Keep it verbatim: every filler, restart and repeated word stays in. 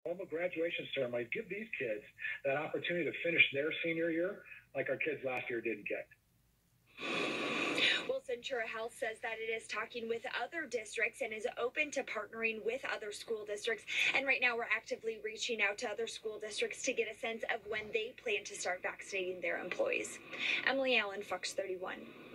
Formal graduation ceremony, give these kids that opportunity to finish their senior year like our kids last year didn't get. Well, Centura Health says that it is talking with other districts and is open to partnering with other school districts. And right now we're actively reaching out to other school districts to get a sense of when they plan to start vaccinating their employees. Emily Allen, Fox thirty-one.